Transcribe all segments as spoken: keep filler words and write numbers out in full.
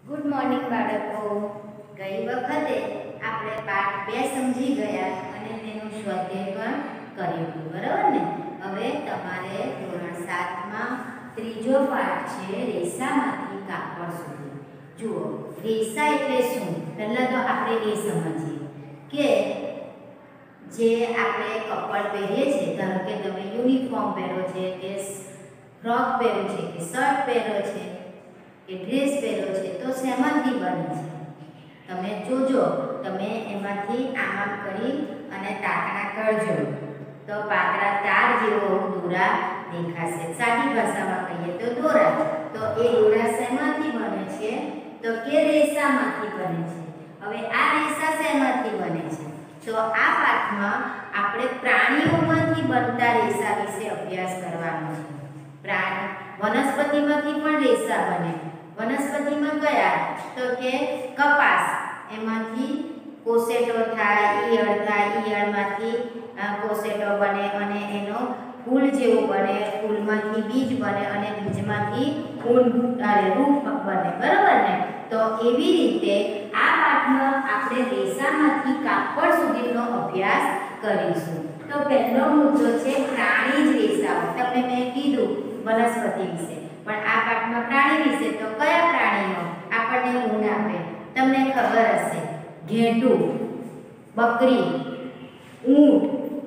Good morning બાળકો. ગઈ વખતે આપણે પાઠ બે સમજી ગયા અને તેનું સ્વાધ્યાય પણ કર્યું, બરાબર ને? હવે તમારે ધોરણ સાત માં ત્રીજો પાઠ છે રેસામાંથી કાપડ સુધી. જુઓ, રેસા એટલે શું? પહેલા તો આપણે એ સમજીએ કે જે આપણે કપડ પહેરીએ છીએ, ધારો કે તમે યુનિફોર્મ પહેરો છે કે ફ્રોક પહેરો છે કે શર્ટ પહેરો છે કે ડ્રેસ પહેરો છે, તો શેમાંથી બને છે? તમે જોજો, તમે એમાંથી આમ આમ કરી અને તાકણા કરજો તો પાતળા તાર જેવો દોરા દેખાશે. સાદી ભાષામાં કહીએ તો દોરા. તો એ દોરા શેમાંથી બને છે? તો કે રેસામાંથી બને છે. હવે આ રેસા શેમાંથી બને છે? તો આ પાઠમાં આપણે પ્રાણીઓમાંથી બનતા રેસા વિશે અભ્યાસ કરવાનો છે. પ્રાણી વનસ્પતિમાંથી પણ રેસા બને. વનસ્પતિમાં કયા? તો કે કપાસ, એમાંથી કોસેટો થાય, ઈયળ થાય, ઈયળમાંથી કોસેટો બને અને એનો ફૂલ જેવું બને, ફૂલમાંથી બીજ બને અને બીજમાંથી ઊન અરે રૂપ બને, બરાબર ને? તો એવી રીતે આ પાઠમાં આપણે રેસામાંથી કાપડ સુધીનો અભ્યાસ કરીશું. તો પહેલો મુદ્દો છે પ્રાણી જ રેસાઓ. તમને મેં કીધું વનસ્પતિ વિશે, પણ આ પાઠમાં પ્રાણી વિશે. તો કયા પ્રાણીઓ આપણને ઊન આપે? તમને ખબર હશે, ઘેટું, બકરી, ઊંટ,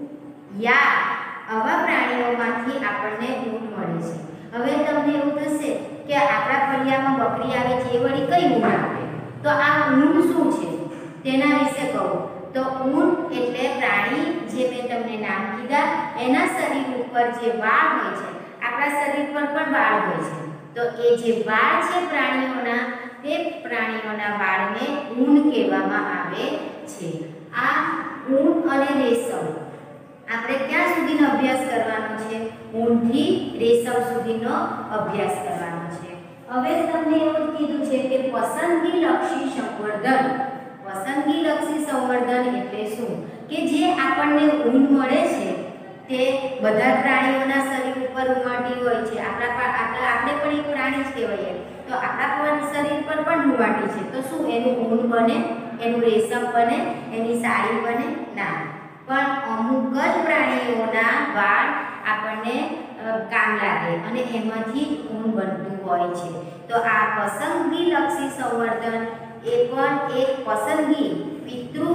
યા આવા પ્રાણીઓમાંથી આપણને ઊન મળે છે. હવે તમને એવું થશે કે આપણા ફળિયામાં બકરી આવે છે, એ વળી કઈ ઊન આપે? તો આ ઊન શું છે તેના વિશે કહું તો ઊન એટલે પ્રાણી, જે મેં તમને નામ કીધા, એના શરીર ઉપર જે વાળ હોય છે, આપણા શરીર પર પણ વાળ હોય છે, તો એ જે વાળ છે પ્રાણીઓના, તે પ્રાણીઓના વાળને ઊન કહેવામાં આવે છે. આ ઊન અને રેશમ આપણે ક્યાં સુધીનો અભ્યાસ કરવાનો છે? ઊનથી રેશમ સુધીનો અભ્યાસ કરવાનો છે. હવે તમને એવું કીધું છે કે પસંદગી લક્ષી સંવર્ધન. પસંદગી લક્ષી સંવર્ધન એટલે શું? કે જે આપણને ઊન મળે છે તે બધા પ્રાણીઓના શરીર ઉપર ઉમાટી હોય છે. આપણા આપણા આપણે પણ એક પ્રાણી જ કહેવાય, તો આપણા પણ શરીર પર પણ ઉમાટી છે, તો શું એનું ઊન બને? એનું રેશમ બને? એની સાડી બને? ના. પણ અમુક જ પ્રાણીઓના વાળ આપણને કામ લાગે અને એમાંથી ઊન બનતું હોય છે. તો આ પસંદગી લક્ષી સંવર્ધન એ પણ એક પસંદગી, પિતૃ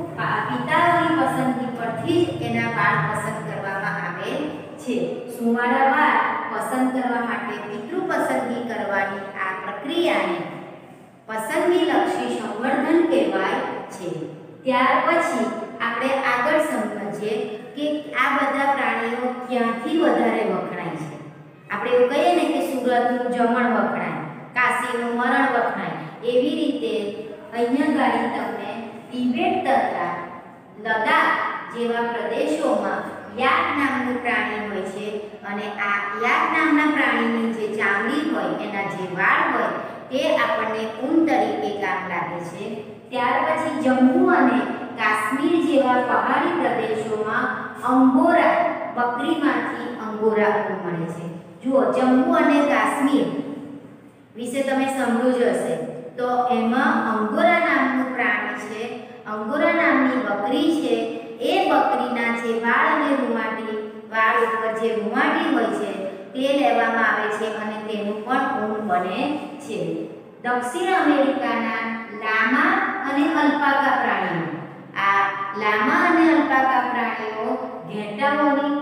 પિતાઓની પસંદગી પરથી જ એના વાળ પસંદ કરવામાં આવે છે. સુંવાળા વાળ પસંદ કરવા માટે પિતૃ પસંદગી કરવાની આ પ્રક્રિયાને પસંદગી લક્ષી સંવર્ધન કહેવાય છે. ત્યાર પછી આપણે આગળ સમજીએ કે આ બધા પ્રાણીઓ ક્યાંથી વધારે વખણાય છે. આપણે એવું કહીએ ને કે સુરતનું જમણ વખણાય, કાશીનું મરણ વખણાય, એવી રીતે અહીંયા ગાડી તમને તિબેટ તથા લદ્દાખ જેવા પ્રદેશોમાં યાક નામનું પ્રાણી હોય છે અને આ યાક નામના પ્રાણીની જે ચામડી હોય, એના જે વાળ હોય, તે આપણને ઊન તરીકે કામ લાગે છે. ત્યાર પછી જમ્મુ અને કાશ્મીર જેવા પહાડી પ્રદેશોમાં અંગોરા બકરીમાંથી અંગોરા ઊન મળે છે. જુઓ, જમ્મુ અને કાશ્મીર વિશે તમે સાંભળ્યું જ હશે. તો એમાં અંગોરા નામનું પ્રાણી છે, અંગોરા નામની બકરી છે. એ બકરીના જે વાળ અને રૂમાટી, વાળ ઉપર જે રૂમાટી હોય છે, તે લેવામાં આવે છે અને તેનું પણ ઊન બને છે. દક્ષિણ અમેરિકાના લામા અને અલ્પાકા પ્રાણીઓ. આ લામા અને અલ્પાકા પ્રાણીઓ ઘેટાઓની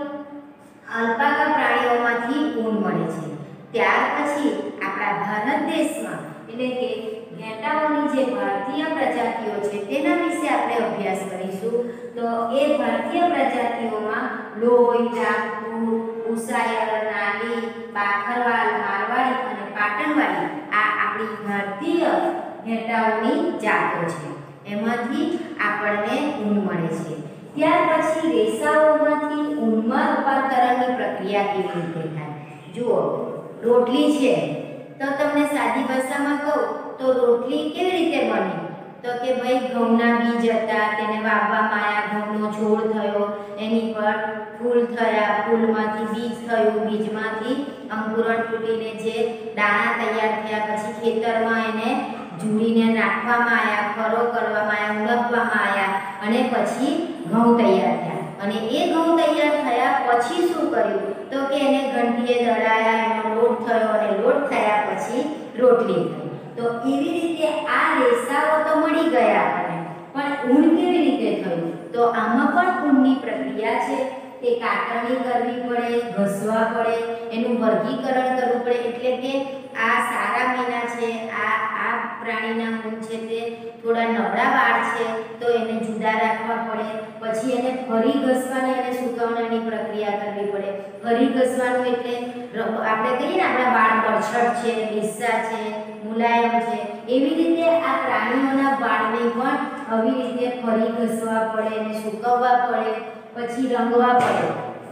અલ્પાકા પ્રાણીઓમાંથી ઊન મળે છે. ત્યાર પછી આપણા ભારત દેશમાં એટલે કે ઘેટાઓની જે ભારતીય પ્રજાતિઓ છે તેના વિશે આપણે અભ્યાસ કરીશું. તો એ ભારતીય પ્રજાતિઓમાં લોહી, રાજપૂત, ઉસાયર, નાલી, બાખરવાલ, મારવાડી અને પાટણવાળી આ આપણી ભારતીય ઘેટાઓની જાતો છે. એમાંથી આપણને ઊન મળે છે. ત્યાર પછી રેસાઓમાંથી ઊનમાં રૂપાંતરણની પ્રક્રિયા કેવી રીતે થાય? જુઓ, રોટલી છે તો તમને સાદી ભાષામાં કહું તો રોટલી કેવી રીતે બની? તો કે ભાઈ ઘઉંના બીજ હતા, તેને વાવવામાં આવ્યા, ઘઉંનો છોડ થયો, એની પર ફૂલ થયા, ફૂલમાંથી બીજ થયું, બીજમાંથી અંકુરણ ફૂટીને જે દાણા તૈયાર થયા, પછી ખેતરમાં એને જુડીને નાખવામાં આવ્યા, ફરો કરવામાં આવ્યા, ઉણપવામાં આવ્યા અને પછી ઘઉં તૈયાર થયા. અને એ ઘઉં તૈયાર થયા પછી શું કર્યું તો કે એને ઘંટીએ દળાયા, એનો લોટ થયો અને લોટ થયા પછી રોટલી થઈ. તો એવી રીતે આ રેસાઓ તો મળી ગયા આપણને, પણ ઊન કેવી રીતે થયું તો આમાં પણ ઊનની પ્રક્રિયા છે. તે કાતરણી કરવી પડે, ઘસવા પડે, એનું વર્ગીકરણ કરવું પડે. એટલે કે આ સારા મીના છે, આ આ પ્રાણીના ઊન છે તે થોડા નબળા વાળ છે તો એને જુદા રાખવા પડે. પછી એને ફરી ઘસવાની અને સુકવવાની પ્રક્રિયા કરવી પડે. ફરી ઘસવાનું એટલે આપણે કહીએ ને આપણા વાળ બરછટ છે, લીસા છે, મુલાયમ છે, એવી રીતે આ પ્રાણીઓના વાળને પણ આવી રીતે ફરી ઘસવા પડે અને સૂકવવા પડે, પછી રંગવા પડે.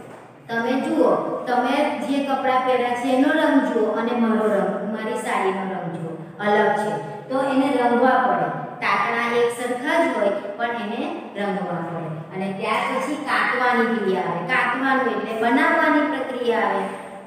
તમે જુઓ, તમે જે કપડાં પહેર્યા છે એનો રંગ જુઓ અને મારો રંગ, મારી સાડીનો રંગ જુઓ, અલગ છે. તો એને રંગવા પડે. તાતણા એક સરખા જ હોય પણ એને રંગવા પડે. અને ત્યાર પછી કાતવાની ક્રિયા આવે. કાતવાનું એટલે બનાવવાની પ્રક્રિયા આવે.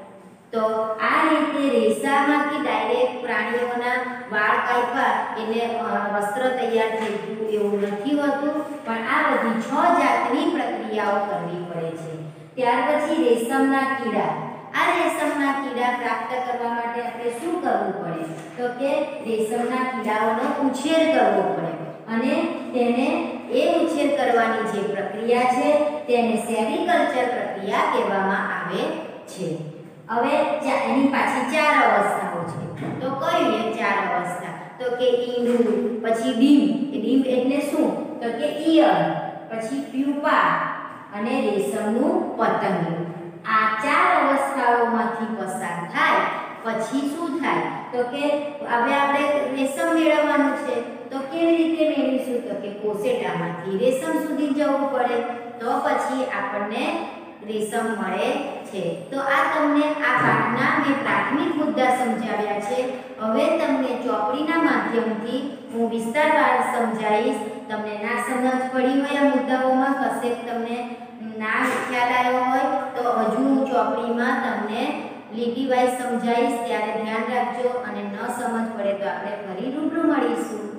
તો આ રીતે રેસામાંથી ડાયરેક્ટ પ્રાણીઓના વાળ કાપ્યા એટલે વસ્ત્ર તૈયાર થઈ ગયું એવું નથી હોતું, પણ આ બધી છ જાતની પ્રક્રિયાઓ કરવી પડે છે. ત્યાર પછી રેશમના કીડા. આ રેશમના કીડા પ્રાપ્ત કરવા માટે આપણે શું કરવું પડે તો કે રેશમના કીડાઓનો ઉછેર કરવો પડે અને તેને એ ઉછેર કરવાની જે પ્રક્રિયા છે તેને સેરીકલ્ચર પ્રક્રિયા કહેવામાં આવે છે. હવે એની પાછી ચાર અવસ્થાઓ છે. તો કઈ એ ચાર અવસ્થા તો કે ઈંડું, પછી ડીમ. એ ડીમ એટલે શું તો કે ઈયળ, પછી પ્યુપા અને રેશમનું પતંગિયું. આ ચાર અવસ્થાઓમાંથી પસાર થાય પછી શું થાય તો કે હવે આપણે રેશમ મેળવવાનું છે તો કેવી રીતે મેળવીશું તો કે કોસેટામાંથી રેશમ સુધી જવું પડે તો પછી આપણને રેશમ મળે છે. તો આ તમને આ પાઠના મેં પ્રાથમિક મુદ્દા સમજાવ્યા છે. હવે તમને ચોપડીના માધ્યમથી હું વિસ્તારવાર સમજાવીશ. તમને ના સમજ પડી હોય આ મુદ્દાઓમાં, કશે તમને ના ખ્યાલ આવ્યો હોય તો હજુ હું ચોપડીમાં તમને લીટી વાઇઝ સમજાવીશ. ત્યારે ધ્યાન રાખજો અને ન સમજ પડે તો આપણે ફરી રૂબરૂ મળીશું.